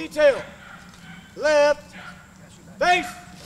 detail. Left. Face.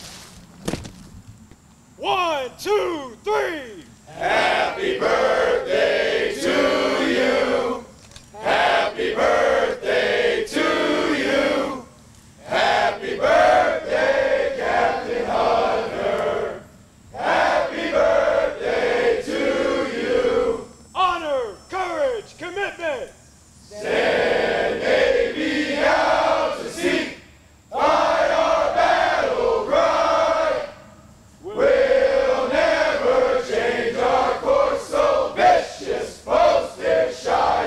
1, 2, 3. Happy birthday to you. Happy birthday to you. Happy birthday, Captain Hudner. Happy birthday to you. Honor, courage, commitment. Stand Navy out to sea. Fight our battle cry. We'll never change our course, so vicious, posted shy.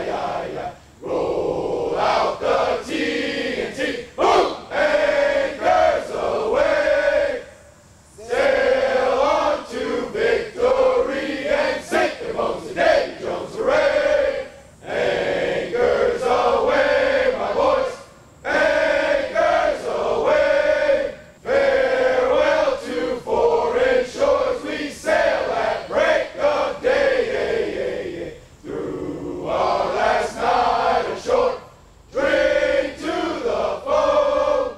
Roll out the TNT. Boom! Anchors away. Sail on to victory and sink their bones in Davy Jones' array. Anchors away, my boys. Anchors away. Farewell to foreign shores. We sail at break of day. Through our last night ashore, drink to the foe.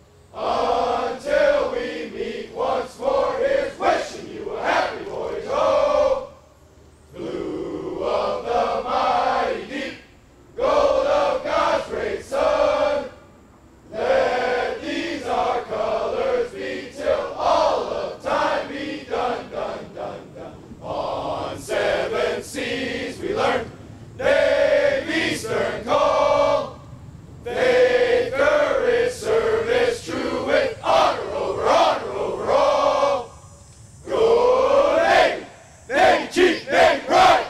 Until we meet once more, here's wishing you a happy voyage home. Blue of the mighty deep, gold of God's great sun. Let these our colors be till all of time be done, done, done, done. On 7 seas we learn Navy's stern call. Faith, courage, service, true with honor over all. Go Navy, Navy Chief, Navy Pride.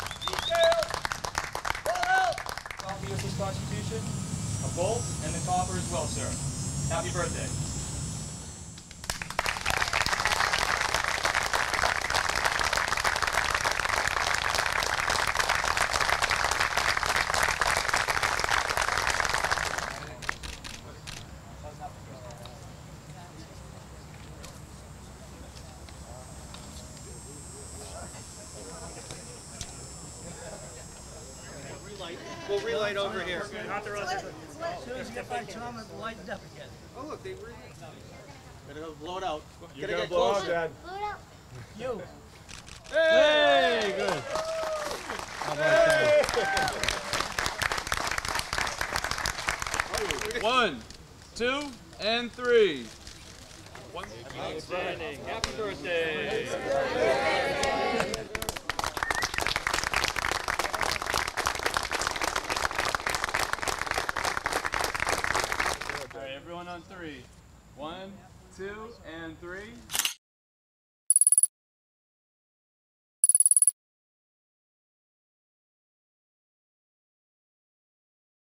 USS Constitution, a bolt, and the copper as well, sir. Happy birthday. We'll relight over here. Not the rest of it. As soon as you get by Tom, it'll lighten up again. Oh, look, they were. Gotta go blow it out. You're Gotta gonna get blow out, closer. Dad. You. Hey, good. How about that? 1, 2, and 3. Outstanding. Happy birthday. All right, everyone on 3. 1, 2, and 3.